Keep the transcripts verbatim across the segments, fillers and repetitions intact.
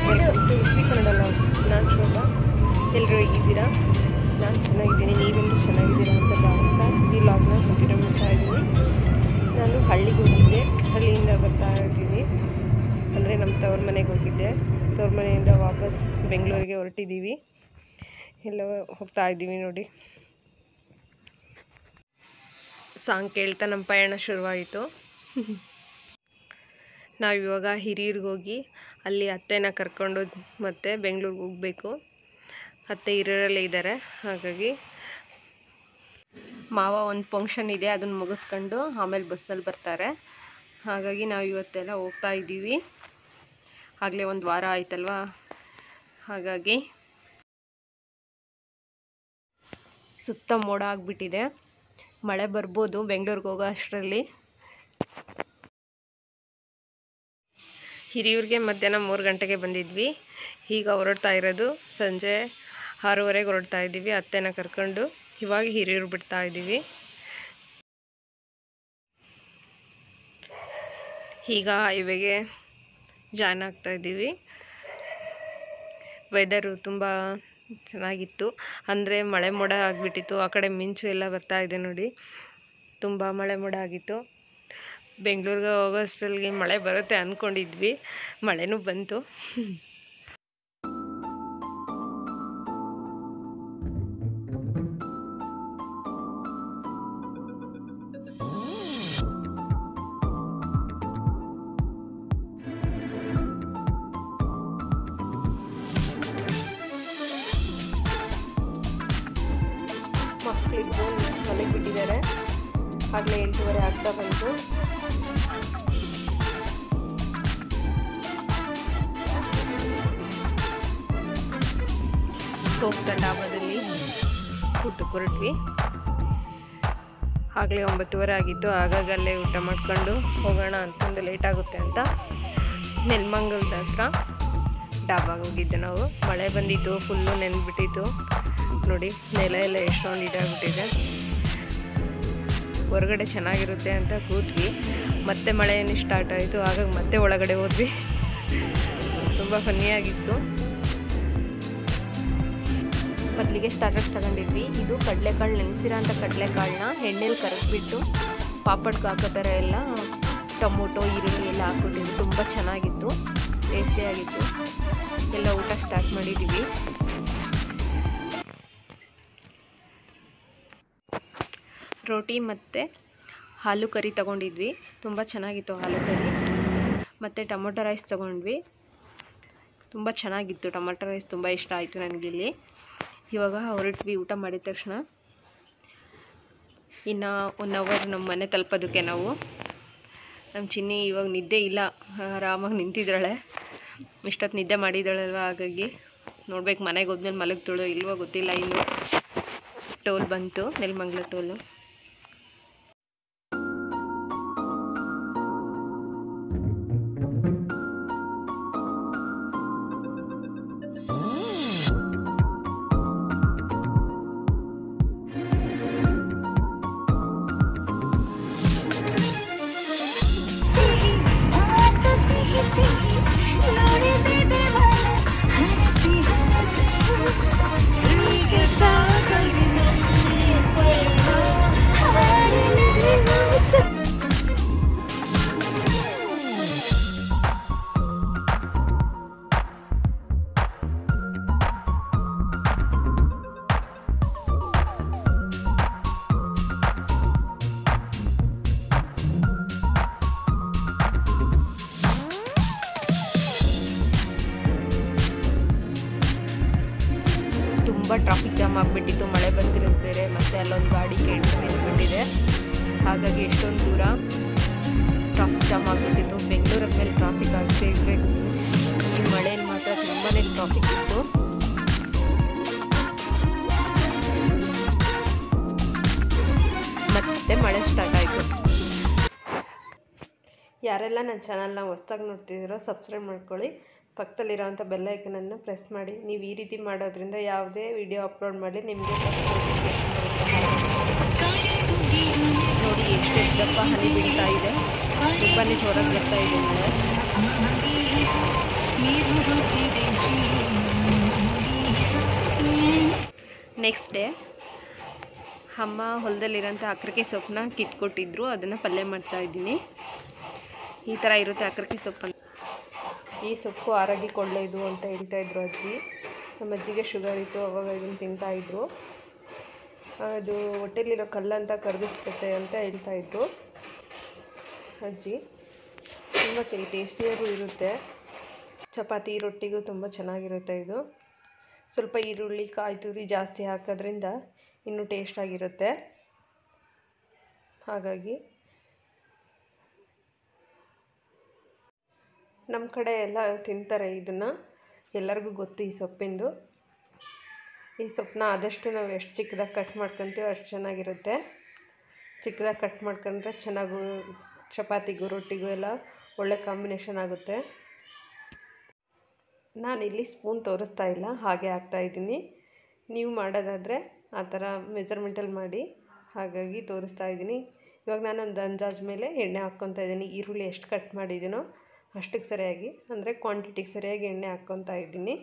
Welcome to Udupi Kannada vlogs. ನಾನು ಶೋಭಾ. ಎಲ್ಲರೂ ಹೇಗಿದ್ದೀರಾ? ನಾನು ಚೆನ್ನಾಗಿದ್ದೀನಿ. ನೀವೆಲ್ಲರೂ ಚೆನ್ನಾಗಿದ್ದೀರಾ ಅಂತ ಭಾವಿಸ್ತಾ ಈ ಲಾಗ್ನ ಕಂಟಿನ್ಯೂ ಮಾಡ್ತಾ ಇದ್ದೀನಿ. ನಾನು ಹಳ್ಳಿಗೆ ಹೋಗಿದ್ದೆ, ಹಳ್ಳಿಯಿಂದ ಬರ್ತಾ ಇದ್ದೀನಿ. ಅಂದರೆ ನಮ್ಮ ತವ್ರ ಮನೆಗೆ ಹೋಗಿದ್ದೆ. ತವ್ರ ಮನೆಯಿಂದ ವಾಪಸ್ ಬೆಂಗಳೂರಿಗೆ ಹೊರಟಿದ್ದೀವಿ. ಎಲ್ಲ ಹೋಗ್ತಾ ಇದ್ದೀವಿ ನೋಡಿ. ಸಾಂಗ್ ಕೇಳ್ತಾ ನಮ್ಮ ಪಯಣ ಶುರುವಾಯಿತು. ನಾವಿವಾಗ ಹಿರಿಯೂರಿಗೆ ಹೋಗಿ ಅಲ್ಲಿ ಅತ್ತೆನ ಕರ್ಕೊಂಡು ಮತ್ತೆ ಬೆಂಗಳೂರಿಗೆ ಹೋಗಬೇಕು. ಅತ್ತೆ ಹಿರಿಯೂರಲ್ಲೇ ಇದ್ದಾರೆ. ಹಾಗಾಗಿ ಮಾವ ಒಂದು ಫಂಕ್ಷನ್ ಇದೆ, ಅದನ್ನು ಮುಗಿಸ್ಕೊಂಡು ಆಮೇಲೆ ಬಸ್ಸಲ್ಲಿ ಬರ್ತಾರೆ. ಹಾಗಾಗಿ ನಾವು ಇವತ್ತೆಲ್ಲ ಹೋಗ್ತಾ ಇದ್ದೀವಿ. ಆಗಲೇ ಒಂದು ವಾರ ಆಯ್ತಲ್ವಾ, ಹಾಗಾಗಿ ಸುತ್ತ ಮೋಡ ಆಗಿಬಿಟ್ಟಿದೆ. ಮಳೆ ಬರ್ಬೋದು ಬೆಂಗಳೂರಿಗೆ ಹೋಗೋ ಅಷ್ಟರಲ್ಲಿ. ಹಿರಿಯೂರಿಗೆ ಮಧ್ಯಾಹ್ನ ಮೂರು ಗಂಟೆಗೆ ಬಂದಿದ್ವಿ. ಈಗ ಹೊರಡ್ತಾ ಇರೋದು ಸಂಜೆ ಆರೂವರೆಗೆ ಹೊರಡ್ತಾ ಇದ್ದೀವಿ. ಅತ್ತೆನ ಕರ್ಕೊಂಡು ಇವಾಗ ಹಿರಿಯೂರು ಬಿಡ್ತಾ ಇದ್ದೀವಿ. ಈಗ ಹೈವೇಗೆ ಜಾಯ್ನ್ ಆಗ್ತಾ ಇದ್ದೀವಿ. ವೆದರು ತುಂಬ ಚೆನ್ನಾಗಿತ್ತು, ಅಂದರೆ ಮಳೆ ಮೋಡ ಆಗಿಬಿಟ್ಟಿತ್ತು. ಆ ಕಡೆ ಮಿಂಚು ಎಲ್ಲ ಬರ್ತಾ ಇದೆ ನೋಡಿ, ತುಂಬ ಮಳೆ ಮೋಡ ಆಗಿತ್ತು. ಬೆಂಗಳೂರಿಗೆ ಹೋಗೋ ಅಷ್ಟರಲ್ಲಿ ಮಳೆ ಬರುತ್ತೆ ಅಂದ್ಕೊಂಡಿದ್ವಿ, ಮಳೆನೂ ಬಂತು. ಮಕ್ಕಳಿದ್ದು ಮನೆಗೆ ಬಿಟ್ಟಿದ್ದಾರೆ. ಆಗಲೇ ಎಂಟೂವರೆ ಆಗ್ತಾ ಬಂತು. ಹೋಗ್ತಾ ಡಾಬಾದಲ್ಲಿ ಊಟಕ್ಕೆ ಹೊರಟ್ವಿ. ಆಗಲೇ ಒಂಬತ್ತುವರೆ ಆಗಿತ್ತು. ಹಾಗಾಗಿ ಅಲ್ಲೇ ಊಟ ಮಾಡ್ಕೊಂಡು ಹೋಗೋಣ ಅಂತಂದು ಲೇಟ್ ಆಗುತ್ತೆ ಅಂತ ನೆಲಮಂಗಲದ ಹತ್ರ ಡಾಬಾಗೆ ಹೋಗಿದ್ದೆ ನಾವು. ಮಳೆ ಬಂದಿತ್ತು, ಫುಲ್ಲು ನೆನೆದ್ಬಿಟ್ಟಿತ್ತು ನೋಡಿ. ನೆಲ ಎಲ್ಲ ಎಷ್ಟೊಂದು ಇದಾಗ್ಬಿಟ್ಟಿದೆ. ಹೊರಗಡೆ ಚೆನ್ನಾಗಿರುತ್ತೆ ಅಂತ ಕೂತ್ವಿ, ಮತ್ತೆ ಮಳೆ ಏನು ಸ್ಟಾರ್ಟ್ ಆಯಿತು. ಹಾಗಾಗಿ ಮತ್ತೆ ಒಳಗಡೆ ಹೋದ್ವಿ. ತುಂಬ ಫನ್ನಿಯಾಗಿತ್ತು. ಮೊದಲಿಗೆ ಸ್ಟಾರ್ಟರ್ಸ್ ತಗೊಂಡಿದ್ವಿ. ಇದು ಕಡಲೆಕಾಳು, ನೆನೆಸಿರೋ ಅಂಥ ಕಡಲೆಕಾಳನ್ನ ಎಣ್ಣೆಲಿ ಕರಗಿಬಿಟ್ಟು ಪಾಪಡ್ಗೆ ಹಾಕೋ ಥರ ಎಲ್ಲ ಟೊಮೊಟೊ ಈರುಳ್ಳಿ ಎಲ್ಲ ಹಾಕ್ಬಿಟ್ಟಿದ್ವಿ. ತುಂಬ ಚೆನ್ನಾಗಿತ್ತು, ಟೇಸ್ಟಿಯಾಗಿತ್ತು. ಎಲ್ಲ ಊಟ ಸ್ಟಾರ್ಟ್ ಮಾಡಿದ್ದೀವಿ. ರೋಟಿ ಮತ್ತು ಆಲೂ ಕರಿ ತೊಗೊಂಡಿದ್ವಿ. ತುಂಬ ಚೆನ್ನಾಗಿತ್ತು ಆಲೂ ಕರಿ. ಮತ್ತು ಟೊಮೊಟೊ ರೈಸ್ ತೊಗೊಂಡ್ವಿ. ತುಂಬ ಚೆನ್ನಾಗಿತ್ತು. ಟೊಮೊಟೊ ರೈಸ್ ತುಂಬ ಇಷ್ಟ ಆಯಿತು ನನಗಿಲ್ಲಿ. ಇವಾಗ ಹೊರಟ್ವಿ ಊಟ ಮಾಡಿದ ತಕ್ಷಣ. ಇನ್ನು ಒನ್ ಅವರ್ ನಮ್ಮ ಮನೆ ತಲುಪೋದಕ್ಕೆ ನಾವು. ನಮ್ಮ ಚಿನ್ನಿ ಇವಾಗ ನಿದ್ದೆ ಇಲ್ಲ, ಆರಾಮಾಗಿ ನಿಂತಿದ್ದಾಳೆ. ಇಷ್ಟೊತ್ತು ನಿದ್ದೆ ಮಾಡಿದ್ದಾಳಲ್ವ, ಹಾಗಾಗಿ ನೋಡ್ಬೇಕು ಮನೆಗೆ ಹೋದ್ಮೇಲೆ ಮಲಗ್ತಳೋ ಇಲ್ವೋ ಗೊತ್ತಿಲ್ಲ. ಇನ್ನು ಟೋಲ್ ಬಂತು, ನೆಲಮಂಗಲ ಟೋಲು. ತುಂಬ ಟ್ರಾಫಿಕ್ ಜಾಮ್ ಆಗಿಬಿಟ್ಟಿತ್ತು. ಮಳೆ ಬಂದಿರೋದು ಬೇರೆ, ಮತ್ತು ಅಲ್ಲೊಂದು ಗಾಡಿ ಕೆಟ್ಟು ನಿಂತ್ಕೊಂಡಿದೆ. ಹಾಗಾಗಿ ಎಷ್ಟೊಂದು ದೂರ ಟ್ರಾಫಿಕ್ ಜಾಮ್ ಆಗಿಬಿಟ್ಟಿತ್ತು. ಬೆಂಗಳೂರ ಮೇಲೆ ಟ್ರಾಫಿಕ್ ಆಗದೆ ಇರಬೇಕು. ಈ ಮಳೆಯಲ್ಲಿ ಮಾತ್ರ ತುಂಬಾ ಟ್ರಾಫಿಕ್ ಇತ್ತು. ಮತ್ತೆ ಮಳೆ ಸ್ಟಾರ್ಟ್ ಆಯಿತು. ಯಾರೆಲ್ಲ ನನ್ನ ಚಾನಲ್ನ ಹೊಸ್ದಾಗಿ ನೋಡ್ತಿದ್ದೀರೋ ಸಬ್ಸ್ಕ್ರೈಬ್ ಮಾಡ್ಕೊಳ್ಳಿ. ಪಕ್ಕದಲ್ಲಿರೋವಂಥ ಬೆಲ್ ಐಕನನ್ನು ಪ್ರೆಸ್ ಮಾಡಿ. ನೀವು ಈ ರೀತಿ ಮಾಡೋದ್ರಿಂದ ಯಾವುದೇ ವಿಡಿಯೋ ಅಪ್ಲೋಡ್ ಮಾಡಿ ನಿಮಗೆ ನೋಡಿ ಎಷ್ಟೆಷ್ಟು ದಪ್ಪ ಹನಿ ಬೀಳ್ತಾ ಇದೆ. ತುಂಬಾ ಜೋರಾಗಿ ಬರ್ತಾ ಇದೆ ಮಳೆ. ನೆಕ್ಸ್ಟ್ ಡೇ ಅಮ್ಮ ಹೊಲದಲ್ಲಿರೋಂಥ ಅಕ್ರಕೆ ಸೊಪ್ಪನ್ನ ಕಿತ್ಕೊಟ್ಟಿದ್ರು, ಅದನ್ನು ಪಲ್ಯ ಮಾಡ್ತಾಯಿದ್ದೀನಿ. ಈ ಥರ ಇರುತ್ತೆ ಅಕ್ರಕೆ ಸೊಪ್ಪನ್ನು. ಈ ಸೊಪ್ಪು ಆರೋಗ್ಯಕ್ಕೆ ಒಳ್ಳೆಯದು ಅಂತ ಹೇಳ್ತಾಯಿದ್ರು ಅಜ್ಜಿ. ನಮ್ಮ ಅಜ್ಜಿಗೆ ಶುಗರ್ ಇತ್ತು, ಅವಾಗ ಇದನ್ನು ತಿಂತಾಯಿದ್ರು. ಅದು ಹೊಟ್ಟೆಲಿರೋ ಕಲ್ಲಂತ ಕರಗಿಸ್ತೈತೆ ಅಂತ ಹೇಳ್ತಾಯಿದ್ರು ಅಜ್ಜಿ. ತುಂಬ ಟೇಸ್ಟಿಯಾಗೂ ಇರುತ್ತೆ, ಚಪಾತಿ ರೊಟ್ಟಿಗೂ ತುಂಬ ಚೆನ್ನಾಗಿರುತ್ತೆ ಇದು. ಸ್ವಲ್ಪ ಈರುಳ್ಳಿ ಕಾಯಿ ತುರಿ ಜಾಸ್ತಿ ಹಾಕೋದ್ರಿಂದ ಇನ್ನೂ ಟೇಸ್ಟಾಗಿರುತ್ತೆ. ಹಾಗಾಗಿ ನಮ್ಮ ಕಡೆ ಎಲ್ಲ ತಿಂತಾರೆ ಇದನ್ನು, ಎಲ್ಲರಿಗೂ ಗೊತ್ತು ಈ ಸೊಪ್ಪಿಂದು. ಈ ಸೊಪ್ಪನ್ನ ಆದಷ್ಟು ನಾವು ಎಷ್ಟು ಚಿಕ್ಕದಾಗಿ ಕಟ್ ಮಾಡ್ಕೊತೀವೋ ಅಷ್ಟು ಚೆನ್ನಾಗಿರುತ್ತೆ. ಚಿಕ್ಕದಾಗಿ ಕಟ್ ಮಾಡ್ಕೊಂಡ್ರೆ ಚೆನ್ನಾಗೂ ಚಪಾತಿಗೂ ರೊಟ್ಟಿಗೂ ಎಲ್ಲ ಒಳ್ಳೆ ಕಾಂಬಿನೇಷನ್ ಆಗುತ್ತೆ. ನಾನಿಲ್ಲಿ ಸ್ಪೂನ್ ತೋರಿಸ್ತಾ ಇಲ್ಲ, ಹಾಗೆ ಹಾಕ್ತಾಯಿದ್ದೀನಿ. ನೀವು ಮಾಡೋದಾದರೆ ಆ ಥರ ಮೆಜರ್ಮೆಂಟಲ್ಲಿ ಮಾಡಿ, ಹಾಗಾಗಿ ತೋರಿಸ್ತಾ ಇದ್ದೀನಿ. ಇವಾಗ ನಾನೊಂದು ಅಂದಾಜು ಮೇಲೆ ಎಣ್ಣೆ ಹಾಕ್ಕೊತಾ ಇದ್ದೀನಿ. ಈರುಳ್ಳಿ ಎಷ್ಟು ಕಟ್ ಮಾಡಿದ್ದೀನೋ ಅಷ್ಟಕ್ಕೆ ಸರಿಯಾಗಿ, ಅಂದರೆ ಕ್ವಾಂಟಿಟಿಗೆ ಸರಿಯಾಗಿ ಎಣ್ಣೆ ಹಾಕ್ಕೊತಾ ಇದ್ದೀನಿ.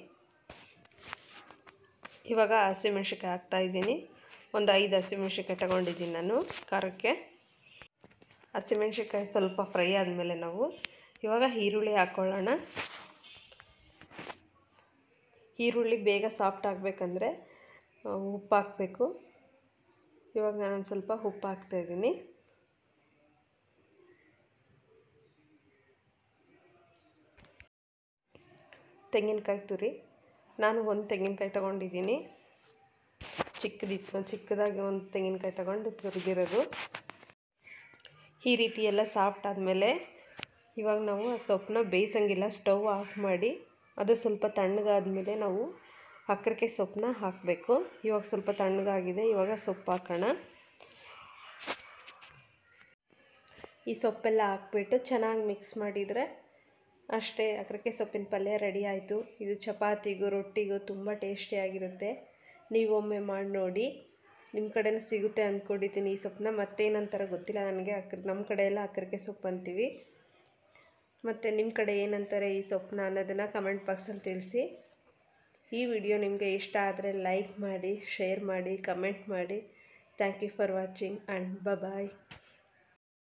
ಇವಾಗ ಹಸಿಮೆಣ್ಸಿನ್ಕಾಯಿ ಹಾಕ್ತಾಯಿದ್ದೀನಿ. ಒಂದು ಐದು ಹಸಿಮೆಣ್ಸಿನ್ಕಾಯಿ ತಗೊಂಡಿದ್ದೀನಿ ನಾನು ಖಾರಕ್ಕೆ. ಹಸಿಮೆಣ್ಸಿನ್ಕಾಯಿ ಸ್ವಲ್ಪ ಫ್ರೈ ಆದಮೇಲೆ ನಾವು ಇವಾಗ ಈರುಳ್ಳಿ ಹಾಕ್ಕೊಳ್ಳೋಣ. ಈರುಳ್ಳಿ ಬೇಗ ಸಾಫ್ಟ್ ಆಗಬೇಕಂದ್ರೆ ಉಪ್ಪು ಹಾಕಬೇಕು. ಇವಾಗ ನಾನೊಂದು ಸ್ವಲ್ಪ ಉಪ್ಪು ಹಾಕ್ತಾಯಿದ್ದೀನಿ. ತೆಂಗಿನಕಾಯಿ ತುರಿ, ನಾನು ಒಂದು ತೆಂಗಿನಕಾಯಿ ತೊಗೊಂಡಿದ್ದೀನಿ, ಚಿಕ್ಕದಿತ್ತು, ಚಿಕ್ಕದಾಗಿ ಒಂದು ತೆಂಗಿನಕಾಯಿ ತೊಗೊಂಡು ತುರಿದಿರೋದು. ಈ ರೀತಿ ಎಲ್ಲ ಸಾಫ್ಟ್ ಆದಮೇಲೆ ಇವಾಗ ನಾವು ಆ ಸೊಪ್ಪನ್ನ ಬೇಯಿಸಂಗಿಲ್ಲ, ಸ್ಟವ್ ಆಫ್ ಮಾಡಿ ಅದು ಸ್ವಲ್ಪ ತಣ್ಣಗಾದ್ಮೇಲೆ ನಾವು ಅಕ್ರಕೆ ಸೊಪ್ಪನ್ನ ಹಾಕಬೇಕು. ಇವಾಗ ಸ್ವಲ್ಪ ತಣ್ಣಗಾಗಿದೆ, ಇವಾಗ ಸೊಪ್ಪು ಹಾಕೋಣ. ಈ ಸೊಪ್ಪೆಲ್ಲ ಹಾಕ್ಬಿಟ್ಟು ಚೆನ್ನಾಗಿ ಮಿಕ್ಸ್ ಮಾಡಿದರೆ ಅಷ್ಟೇ, ಅಕ್ರಕೆ ಸೊಪ್ಪಿನ ಪಲ್ಯ ರೆಡಿ ಆಯಿತು. ಇದು ಚಪಾತಿಗೂ ರೊಟ್ಟಿಗೂ ತುಂಬ ಟೇಸ್ಟಿಯಾಗಿರುತ್ತೆ. ನೀವು ಒಮ್ಮೆ ಮಾಡಿ ನೋಡಿ. ನಿಮ್ಮ ಕಡೆನೂ ಸಿಗುತ್ತೆ ಅಂದ್ಕೊಂಡಿದ್ದೀನಿ ಈ ಸೊಪ್ಪನ್ನ. ಮತ್ತೇನಂತಾರ ಗೊತ್ತಿಲ್ಲ ನನಗೆ, ಅಕ್ರ ನಮ್ಮ ಕಡೆ ಎಲ್ಲ ಅಕ್ರಕೆ ಸೊಪ್ಪು ಅಂತೀವಿ. ಮತ್ತು ನಿಮ್ಮ ಕಡೆ ಏನಂತಾರೆ ಈ ಸೊಪ್ಪನ್ನ ಅನ್ನೋದನ್ನು ಕಮೆಂಟ್ ಬಾಕ್ಸಲ್ಲಿ ತಿಳಿಸಿ. ಈ ವಿಡಿಯೋ ನಿಮಗೆ ಇಷ್ಟ ಆದರೆ ಲೈಕ್ ಮಾಡಿ, ಶೇರ್ ಮಾಡಿ, ಕಮೆಂಟ್ ಮಾಡಿ. Thank you for watching and bye.